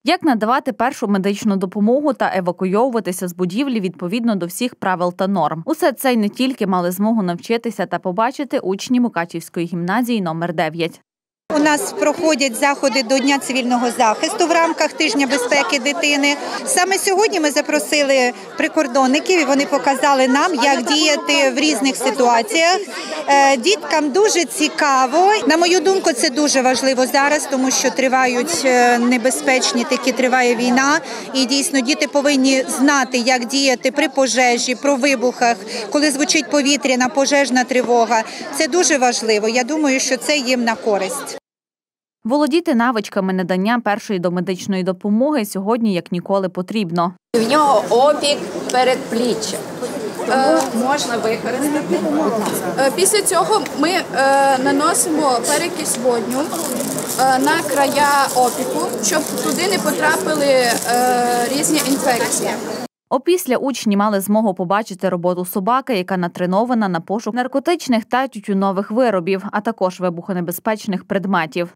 Як надавати першу медичну допомогу та евакуйовуватися з будівлі відповідно до всіх правил та норм. Усе це й не тільки мали змогу навчитися та побачити учні Мукачівської гімназії номер 9. У нас проходять заходи до Дня цивільного захисту в рамках Тижня безпеки дитини. Саме сьогодні ми запросили прикордонників і вони показали нам, як діяти в різних ситуаціях. Діткам дуже цікаво. На мою думку, це дуже важливо зараз, тому що тривають небезпечні, триває війна. І дійсно діти повинні знати, як діяти при пожежі, при вибухах, коли звучить повітряна пожежна тривога. Це дуже важливо. Я думаю, що це їм на користь. Володіти навичками надання першої домедичної допомоги сьогодні як ніколи потрібно. В нього опік передпліччя. Можна використати. Після цього ми наносимо перекись водню на края опіку, щоб туди не потрапили різні інфекції. Опісля учні мали змогу побачити роботу собаки, яка натренована на пошук наркотичних та тютюнових виробів, а також вибухонебезпечних предметів.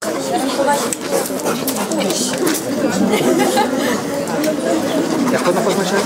Як вона позначає?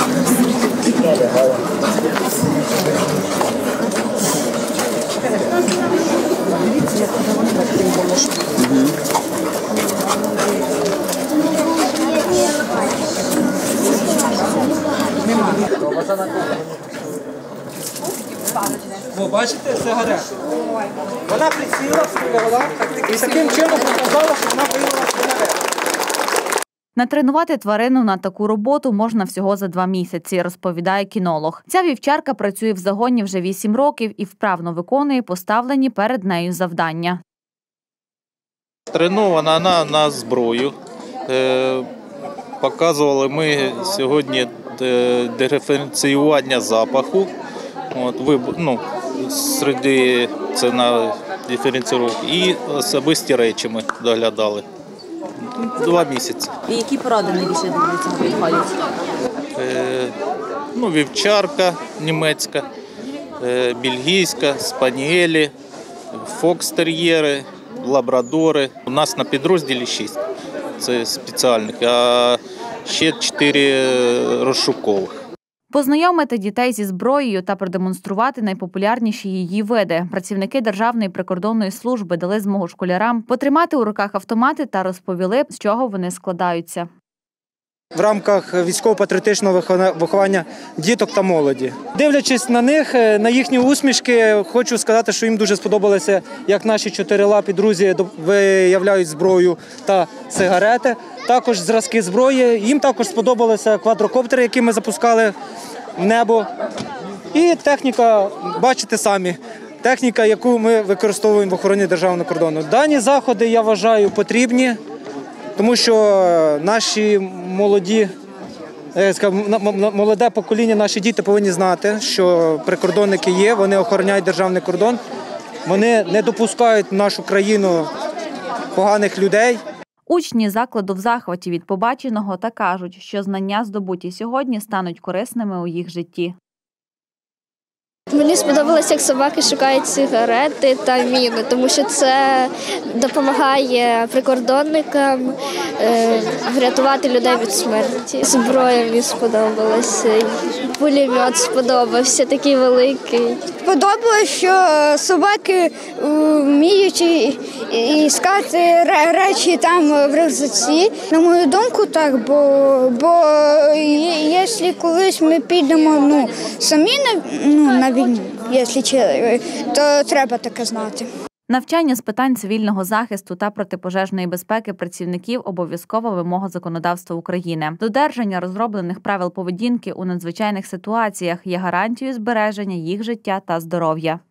О, бачите, сигарет. Вона присіла, співала, і таким чином показала, що вона виявила сигарет. Натренувати тварину на таку роботу можна всього за 2 місяці, розповідає кінолог. Ця вівчарка працює в загоні вже 8 років і вправно виконує поставлені перед нею завдання. Тренована вона на зброю. Показували ми сьогодні диференціювання запаху. Це на диференціровку. І особисті речі ми доглядали. 2 місяці. І які породи найбільше до цього підходять? Вівчарка німецька, бельгійська, спаніелі, фокстер'єри, лабрадори. У нас на підрозділі 6. Це спеціальних, а ще 4 розшукових. Познайомити дітей зі зброєю та продемонструвати найпопулярніші її види. Працівники Державної прикордонної служби дали змогу школярам потримати у руках автомати та розповіли, з чого вони складаються. В рамках військово-патріотичного виховання діток та молоді. Дивлячись на них, на їхні усмішки, хочу сказати, що їм дуже сподобалося, як наші 4-лапі друзі виявляють зброю та сигарети. Також зразки зброї. Їм також сподобалися квадрокоптери, які ми запускали в небо. І техніка, бачите самі, техніка, яку ми використовуємо в охороні державного кордону. Дані заходи, я вважаю, потрібні, тому що наші молоде покоління, наші діти повинні знати, що прикордонники є, вони охороняють державний кордон, вони не допускають в нашу країну поганих людей. Учні закладу в захваті від побаченого та кажуть, що знання, здобуті сьогодні, стануть корисними у їх житті. Мені сподобалось, як собаки шукають сигарети та міни, тому що це допомагає прикордонникам врятувати людей від смерті. Зброя мені сподобалася, пулемет сподобався, такий великий. Сподобалось, що собаки вміють іскати речі там в рюкзаці. На мою думку, так, бо якщо колись ми підемо самі на війну, то треба таке знати. Навчання з питань цивільного захисту та протипожежної безпеки працівників – обов'язкова вимога законодавства України. Додержання розроблених правил поведінки у надзвичайних ситуаціях є гарантією збереження їх життя та здоров'я.